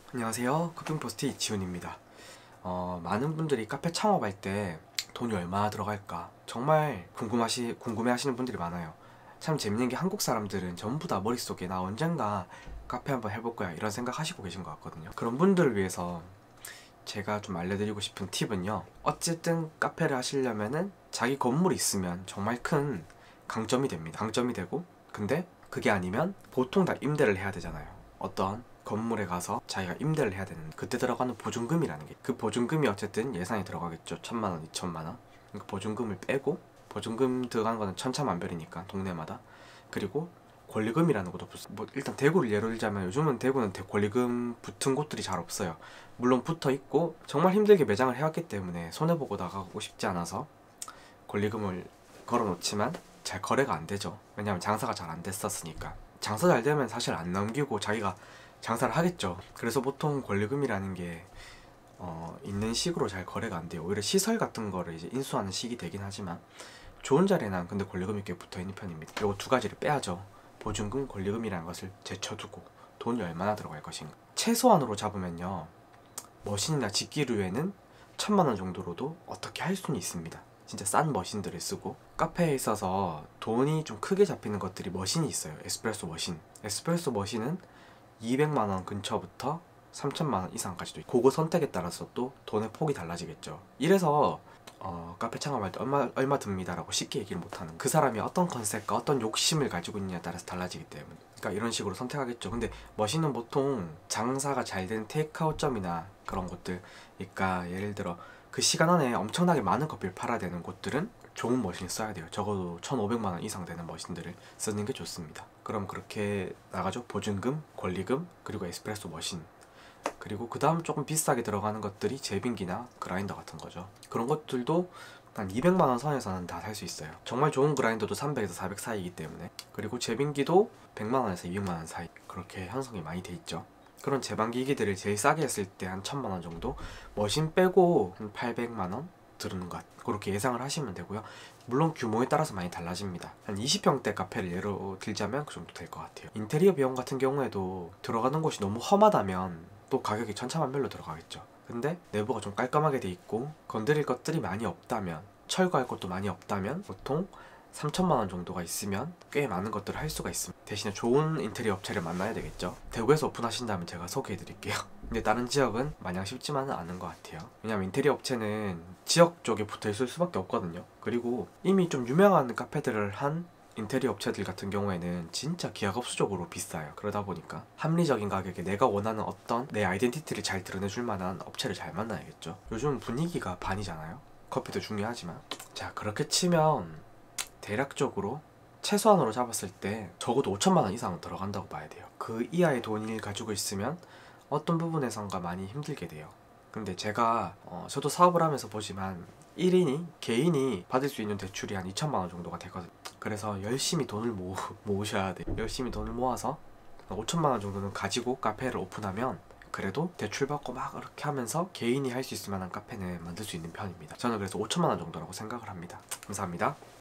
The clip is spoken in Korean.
안녕하세요. 커핑포스트 이지훈입니다. 많은 분들이 카페 창업할 때 돈이 얼마나 들어갈까 정말 궁금해하시는 분들이 많아요. 참 재밌는 게 한국 사람들은 전부 다 머릿속에 나 언젠가 카페 한번 해볼 거야 이런 생각 하시고 계신 것 같거든요. 그런 분들을 위해서 제가 좀 알려드리고 싶은 팁은요, 어쨌든 카페를 하시려면은 자기 건물이 있으면 정말 큰 강점이 됩니다. 강점이 되고, 근데 그게 아니면 보통 다 임대를 해야 되잖아요. 어떤 건물에 가서 자기가 임대를 해야 되는데 그때 들어가는 보증금이라는 게, 그 보증금이 어쨌든 예산이 들어가겠죠. 1,000만 원, 2,000만 원. 그 보증금을 빼고, 보증금 들어가는 거는 천차만별이니까 동네마다. 그리고 권리금이라는 것도 뭐 일단 대구를 예로 들자면 요즘은 대구는 권리금 붙은 곳들이 잘 없어요. 물론 붙어 있고 정말 힘들게 매장을 해왔기 때문에 손해보고 나가고 싶지 않아서 권리금을 걸어 놓지만 잘 거래가 안 되죠. 왜냐면 장사가 잘 안 됐었으니까. 장사 잘 되면 사실 안 넘기고 자기가 장사를 하겠죠. 그래서 보통 권리금이라는 게 있는 식으로 잘 거래가 안 돼요. 오히려 시설 같은 거를 이제 인수하는 식이 되긴 하지만 좋은 자리에는 근데 권리금이 꽤 붙어 있는 편입니다. 요거 두 가지를 빼야죠. 보증금, 권리금이라는 것을 제쳐두고 돈이 얼마나 들어갈 것인가. 최소한으로 잡으면요, 머신이나 직기류에는 1,000만 원 정도로도 어떻게 할 수는 있습니다. 진짜 싼 머신들을 쓰고. 카페에 있어서 돈이 좀 크게 잡히는 것들이 머신이 있어요. 에스프레소 머신. 에스프레소 머신은 200만 원 근처부터 3,000만 원 이상까지도 있고, 그거 선택에 따라서 또 돈의 폭이 달라지겠죠. 이래서 카페 창업할 때 얼마 듭니다 라고 쉽게 얘기를 못하는, 그 사람이 어떤 컨셉과 어떤 욕심을 가지고 있느냐에 따라서 달라지기 때문에, 그러니까 이런 식으로 선택하겠죠. 근데 머신은 보통 장사가 잘 되는 테이크아웃점이나 그런 곳들, 그러니까 예를 들어 그 시간 안에 엄청나게 많은 커피를 팔아야 되는 곳들은 좋은 머신을 써야 돼요. 적어도 1,500만 원 이상 되는 머신들을 쓰는 게 좋습니다. 그럼 그렇게 나가죠. 보증금, 권리금, 그리고 에스프레소 머신. 그리고 그 다음 조금 비싸게 들어가는 것들이 제빙기나 그라인더 같은 거죠. 그런 것들도 한 200만 원 선에서는 다 살 수 있어요. 정말 좋은 그라인더도 300에서 400 사이이기 때문에. 그리고 제빙기도 100만 원에서 200만 원 사이, 그렇게 형성이 많이 돼 있죠. 그런 제방기기들을 제일 싸게 했을 때 한 1,000만 원 정도, 머신 빼고 한 800만 원 드는 것, 그렇게 예상을 하시면 되고요. 물론 규모에 따라서 많이 달라집니다. 한 20평대 카페를 예로 들자면 그 정도 될 것 같아요. 인테리어 비용 같은 경우에도 들어가는 곳이 너무 험하다면 또 가격이 천차만별로 들어가겠죠. 근데 내부가 좀 깔끔하게 돼 있고 건드릴 것들이 많이 없다면, 철거할 것도 많이 없다면 보통 3,000만 원 정도가 있으면 꽤 많은 것들을 할 수가 있습니다. 대신에 좋은 인테리어 업체를 만나야 되겠죠. 대구에서 오픈하신다면 제가 소개해 드릴게요. 근데 다른 지역은 마냥 쉽지만은 않은 것 같아요. 왜냐면 인테리어 업체는 지역 쪽에 붙어 있을 수밖에 없거든요. 그리고 이미 좀 유명한 카페들을 한 인테리어 업체들 같은 경우에는 진짜 기하급수적으로 비싸요. 그러다 보니까 합리적인 가격에 내가 원하는 어떤 내 아이덴티티를 잘 드러내줄 만한 업체를 잘 만나야겠죠. 요즘 분위기가 반이잖아요. 커피도 중요하지만. 자, 그렇게 치면 대략적으로 최소한으로 잡았을 때 적어도 5,000만 원 이상은 들어간다고 봐야 돼요. 그 이하의 돈을 가지고 있으면 어떤 부분에선가 많이 힘들게 돼요. 근데 제가 저도 사업을 하면서 보지만 1인이 개인이 받을 수 있는 대출이 한 2,000만 원 정도가 되거든요. 그래서 열심히 돈을 모으셔야 돼요. 열심히 돈을 모아서 5,000만 원 정도는 가지고 카페를 오픈하면 그래도 대출받고 막 이렇게 하면서 개인이 할 수 있을 만한 카페는 만들 수 있는 편입니다. 저는 그래서 5,000만 원 정도라고 생각을 합니다. 감사합니다.